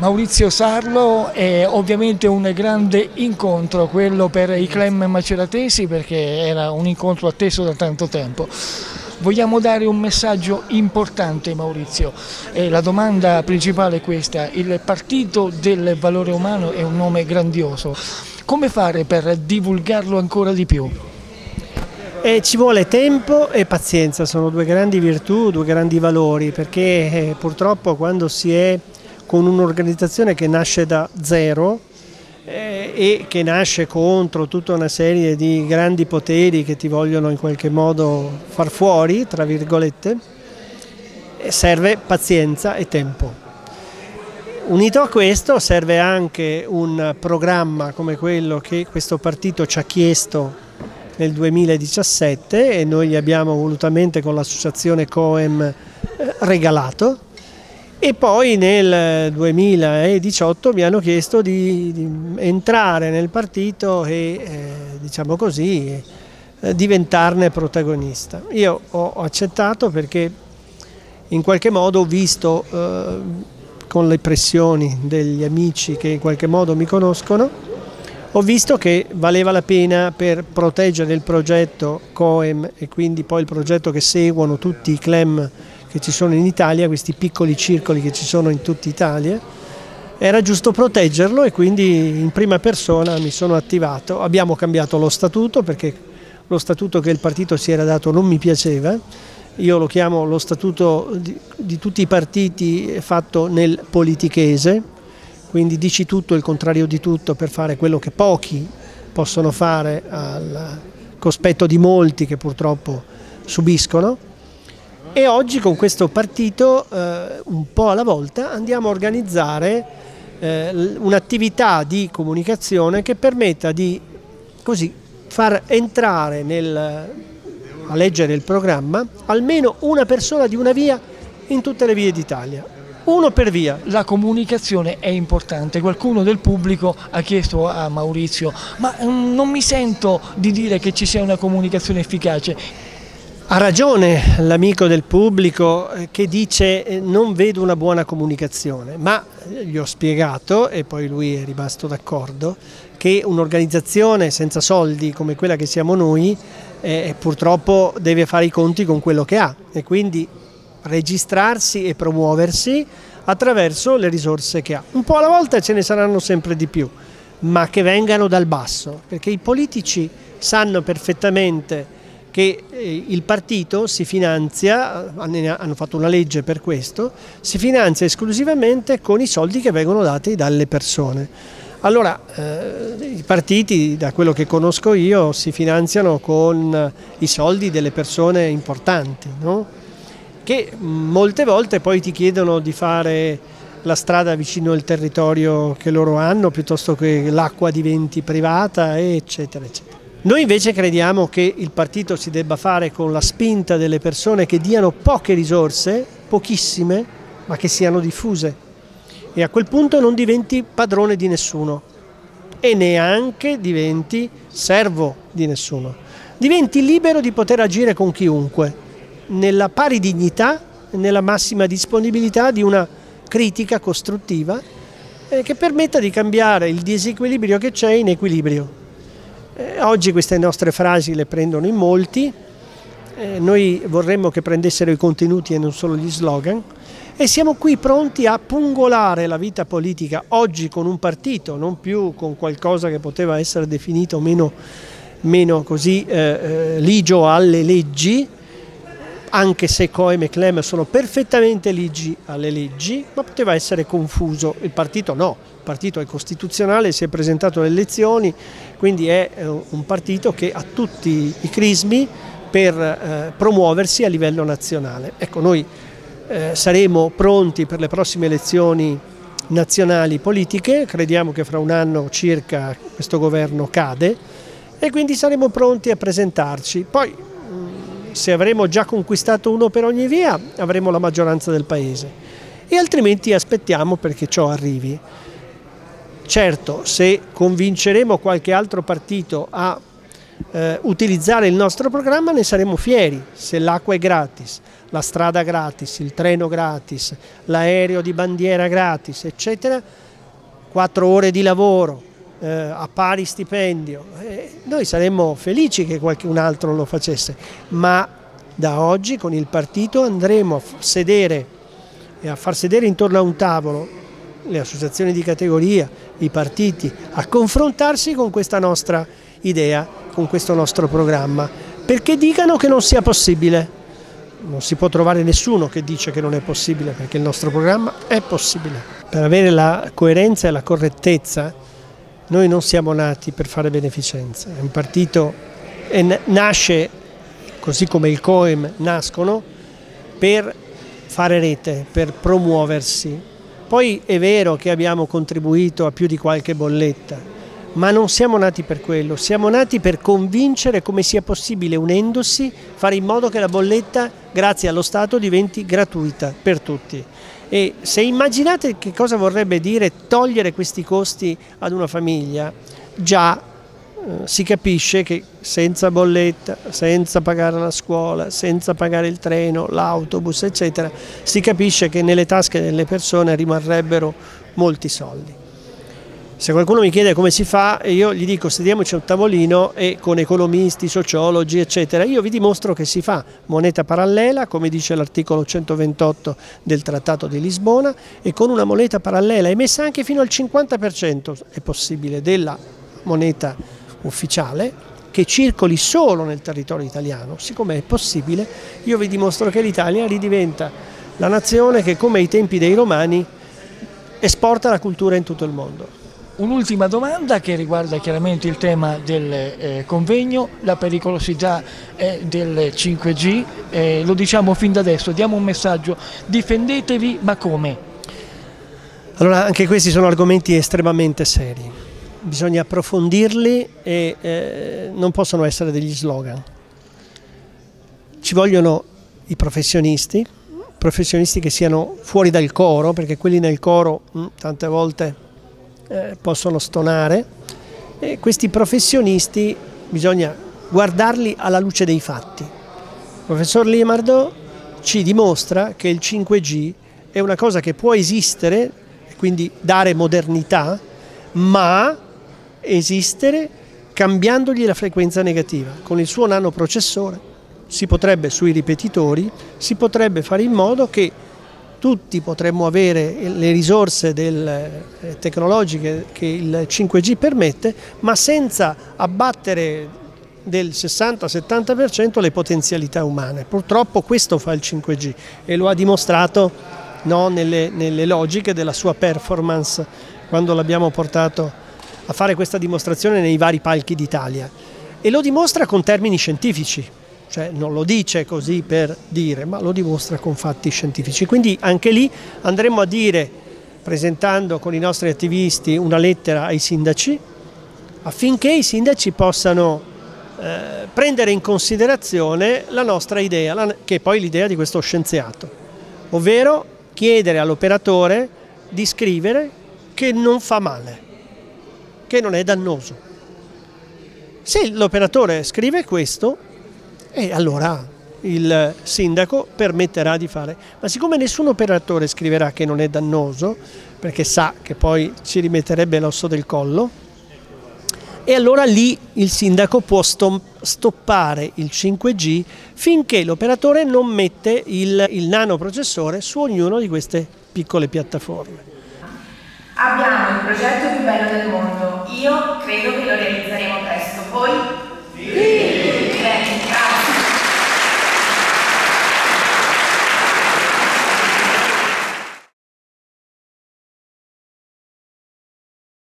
Maurizio Sarlo, è ovviamente un grande incontro quello per i club maceratesi, perché era un incontro atteso da tanto tempo. Vogliamo dare un messaggio importante, Maurizio, e la domanda principale è questa: il Partito del Valore Umano è un nome grandioso, come fare per divulgarlo ancora di più? Ci vuole tempo e pazienza, sono due grandi virtù, due grandi valori, perché purtroppo quando si è con un'organizzazione che nasce da zero e che nasce contro tutta una serie di grandi poteri che ti vogliono in qualche modo far fuori, tra virgolette, serve pazienza e tempo. Unito a questo serve anche un programma come quello che questo partito ci ha chiesto nel 2017 e noi gli abbiamo volutamente con l'associazione COEM regalato. E poi nel 2018 mi hanno chiesto di entrare nel partito e, diciamo così, diventarne protagonista. Io ho accettato perché in qualche modo ho visto, con le pressioni degli amici che in qualche modo mi conoscono, ho visto che valeva la pena per proteggere il progetto COEM e quindi poi il progetto che seguono tutti i club che ci sono in Italia, questi piccoli circoli che ci sono in tutta Italia, era giusto proteggerlo e quindi in prima persona mi sono attivato. Abbiamo cambiato lo statuto perché lo statuto che il partito si era dato non mi piaceva, io lo chiamo lo statuto di tutti i partiti fatto nel politichese, quindi dici tutto e il contrario di tutto per fare quello che pochi possono fare al cospetto di molti che purtroppo subiscono. E oggi con questo partito, un po' alla volta, andiamo a organizzare un'attività di comunicazione che permetta di così far entrare a leggere il programma almeno una persona di una via in tutte le vie d'Italia. Uno per via. La comunicazione è importante. Qualcuno del pubblico ha chiesto a Maurizio: ma non mi sento di dire che ci sia una comunicazione efficace. Ha ragione l'amico del pubblico che dice non vedo una buona comunicazione, ma gli ho spiegato, e poi lui è rimasto d'accordo, che un'organizzazione senza soldi come quella che siamo noi purtroppo deve fare i conti con quello che ha e quindi registrarsi e promuoversi attraverso le risorse che ha. Un po' alla volta ce ne saranno sempre di più, ma che vengano dal basso, perché i politici sanno perfettamente che il partito si finanzia, hanno fatto una legge per questo, si finanzia esclusivamente con i soldi che vengono dati dalle persone. Allora i partiti, da quello che conosco io, si finanziano con i soldi delle persone importanti, no? Che molte volte poi ti chiedono di fare la strada vicino al territorio che loro hanno piuttosto che l'acqua diventi privata, eccetera, eccetera. Noi invece crediamo che il partito si debba fare con la spinta delle persone che diano poche risorse, pochissime, ma che siano diffuse. E a quel punto non diventi padrone di nessuno e neanche diventi servo di nessuno. Diventi libero di poter agire con chiunque, nella pari dignità e nella massima disponibilità di una critica costruttiva che permetta di cambiare il disequilibrio che c'è in equilibrio. Oggi queste nostre frasi le prendono in molti, noi vorremmo che prendessero i contenuti e non solo gli slogan e siamo qui pronti a pungolare la vita politica oggi con un partito, non più con qualcosa che poteva essere definito meno così ligio alle leggi, anche se COEM e CLEM sono perfettamente ligi alle leggi, ma poteva essere confuso. Il partito no, il partito è costituzionale, si è presentato alle elezioni, quindi è un partito che ha tutti i crismi per promuoversi a livello nazionale. Ecco, noi saremo pronti per le prossime elezioni nazionali politiche, crediamo che fra un anno circa questo governo cade e quindi saremo pronti a presentarci. Poi se avremo già conquistato uno per ogni via avremo la maggioranza del paese e altrimenti aspettiamo perché ciò arrivi. Certo, se convinceremo qualche altro partito a utilizzare il nostro programma ne saremo fieri. Se l'acqua è gratis, la strada gratis, il treno gratis, l'aereo di bandiera gratis, eccetera, 4 ore di lavoro a pari stipendio, noi saremmo felici che qualcun altro lo facesse, ma da oggi con il partito andremo a sedere e a far sedere intorno a un tavolo le associazioni di categoria, i partiti, a confrontarsi con questa nostra idea, con questo nostro programma, perché dicano che non sia possibile. Non si può trovare nessuno che dice che non è possibile, perché il nostro programma è possibile. Per avere la coerenza e la correttezza, noi non siamo nati per fare beneficenza. È un partito che nasce, così come il COEM nascono, per fare rete, per promuoversi. Poi è vero che abbiamo contribuito a più di qualche bolletta, ma non siamo nati per quello, siamo nati per convincere come sia possibile, unendosi, fare in modo che la bolletta, grazie allo Stato, diventi gratuita per tutti. E se immaginate che cosa vorrebbe dire togliere questi costi ad una famiglia, già si capisce che senza bolletta, senza pagare la scuola, senza pagare il treno, l'autobus, eccetera, si capisce che nelle tasche delle persone rimarrebbero molti soldi. Se qualcuno mi chiede come si fa, io gli dico sediamoci a un tavolino e con economisti, sociologi, eccetera, io vi dimostro che si fa moneta parallela, come dice l'articolo 128 del Trattato di Lisbona, e con una moneta parallela emessa anche fino al 50% è possibile della moneta ufficiale, che circoli solo nel territorio italiano. Siccome è possibile, io vi dimostro che l'Italia ridiventa la nazione che, come ai tempi dei Romani, esporta la cultura in tutto il mondo. Un'ultima domanda che riguarda chiaramente il tema del convegno, la pericolosità del 5G, lo diciamo fin da adesso, diamo un messaggio, difendetevi, ma come? Allora, anche questi sono argomenti estremamente seri, bisogna approfondirli e non possono essere degli slogan. Ci vogliono i professionisti che siano fuori dal coro, perché quelli nel coro tante volte possono stonare, e questi professionisti bisogna guardarli alla luce dei fatti. Il professor Limardo ci dimostra che il 5G è una cosa che può esistere e quindi dare modernità, ma esistere cambiandogli la frequenza negativa. Con il suo nanoprocessore si potrebbe, sui ripetitori, si potrebbe fare in modo che tutti potremmo avere le risorse tecnologiche che il 5G permette, ma senza abbattere del 60-70% le potenzialità umane. Purtroppo questo fa il 5G e lo ha dimostrato nelle logiche della sua performance quando l'abbiamo portato a fare questa dimostrazione nei vari palchi d'Italia. E lo dimostra con termini scientifici. Cioè non lo dice così per dire, ma lo dimostra con fatti scientifici. Quindi anche lì andremo a dire, presentando con i nostri attivisti una lettera ai sindaci, affinché i sindaci possano prendere in considerazione la nostra idea, che è poi l'idea di questo scienziato, ovvero chiedere all'operatore di scrivere che non fa male, che non è dannoso. Se l'operatore scrive questo, e allora il sindaco permetterà di fare, ma siccome nessun operatore scriverà che non è dannoso, perché sa che poi ci rimetterebbe l'osso del collo, e allora lì il sindaco può stoppare il 5G finché l'operatore non mette il nanoprocessore su ognuna di queste piccole piattaforme. Abbiamo il progetto più bello del mondo, io credo che lo realizzeremo presto, voi?